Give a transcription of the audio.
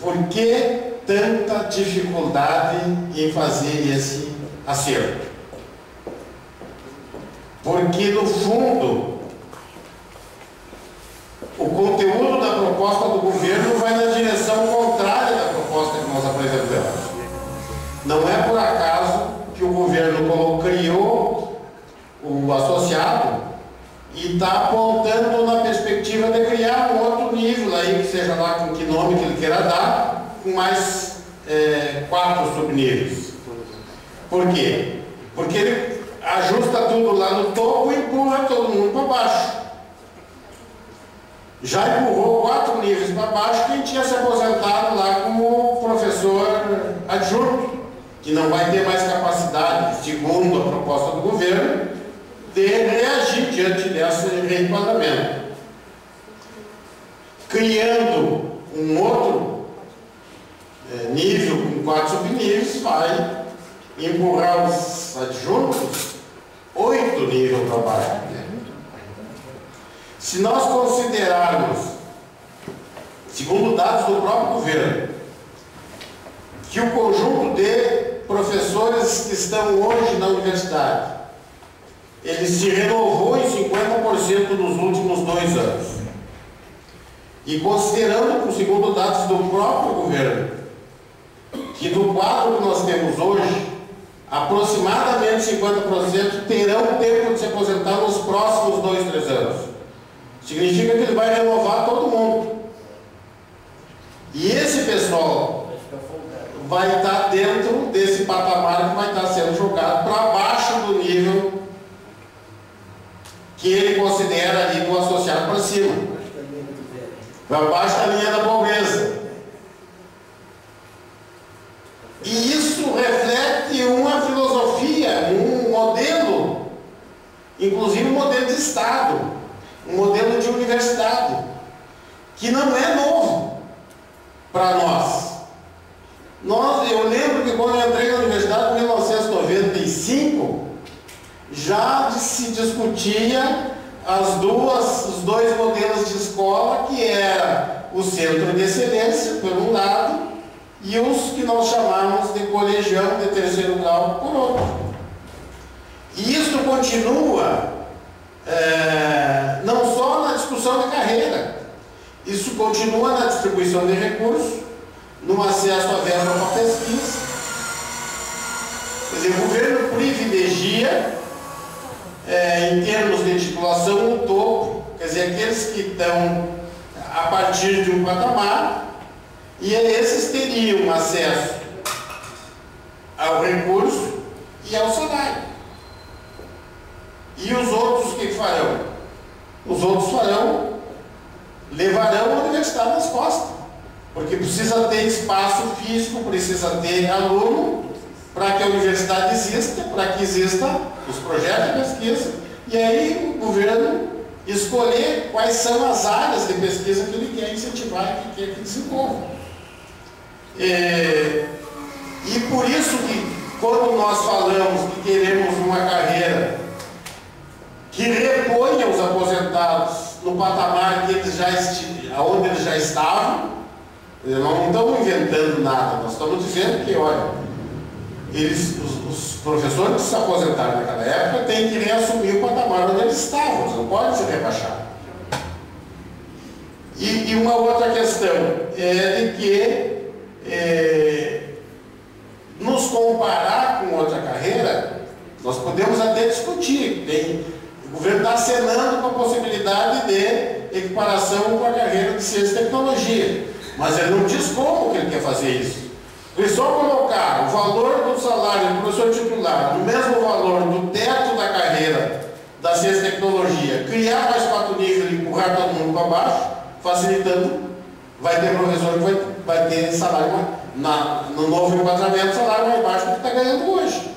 Por que tanta dificuldade em fazer esse acerto? Porque, no fundo, o conteúdo da proposta do governo vai na direção contrária da proposta que nós apresentamos. Não é por acaso que o governo criou o associado e está apontando na perspectiva de criar um outro nível aí, que seja lá com que nome que ele queira dar, com mais 4 subníveis. Por quê? Porque ele ajusta tudo lá no topo e empurra todo mundo para baixo. Já empurrou 4 níveis para baixo quem tinha se aposentado lá como professor adjunto, que não vai ter mais capacidade, segundo a proposta do governo, de reagir diante desse reenquadramento. Criando um outro nível com 4 subníveis, vai empurrar os adjuntos 8 níveis para baixo. Se nós considerarmos, segundo dados do próprio governo, que o conjunto de professores que estão hoje na universidade, ele se renovou em 50% nos últimos 2 anos. E considerando, com segundo dados do próprio governo, que do quadro que nós temos hoje, aproximadamente 50% terão tempo de se aposentar nos próximos 2, 3 anos. Significa que ele vai renovar todo mundo. E esse pessoal vai estar dentro desse patamar que vai estar sendo jogado para baixo do nível que ele considera ali do associado para cima. Para baixo da linha da pobreza. E isso reflete uma filosofia, um modelo, inclusive um modelo de Estado, um modelo de universidade, que não é novo para nós. Eu lembro que quando eu entrei na universidade em 1995, já se discutia os 2 modelos de escola, que era o centro de excelência, por um lado, e os que nós chamamos de colegião de 3º grau, por outro. E isso continua não só na discussão de carreira, isso continua na distribuição de recursos, no acesso à verba para pesquisa. Quer dizer, o governo privilegia, em termos de titulação, o topo, quer dizer, aqueles que estão a partir de um patamar, e esses teriam acesso ao recurso e ao salário. E os outros, o que farão? Os outros levarão a universidade nas costas, porque precisa ter espaço físico, precisa ter aluno, para que a universidade exista, para que existam os projetos de pesquisa, e aí o governo escolher quais são as áreas de pesquisa que ele quer incentivar e que quer que desenvolva. E por isso que, quando nós falamos que queremos uma carreira que reponha os aposentados no patamar que onde eles já estavam, não estamos inventando nada, nós estamos dizendo que, olha, os professores que se aposentaram naquela época têm que reassumir o patamar onde eles estavam, eles não podem ser rebaixados. E uma outra questão é de que nos comparar com outra carreira, nós podemos até discutir. O governo está acenando com a possibilidade de equiparação com a carreira de ciência e tecnologia, mas ele não diz como que ele quer fazer isso. Ele só colocar o valor do salário do professor titular no mesmo valor do teto da carreira da ciência e tecnologia, criar mais 4 níveis e empurrar todo mundo para baixo, facilitando, vai ter professor que vai ter salário no novo enquadramento, salário mais baixo do que está ganhando hoje.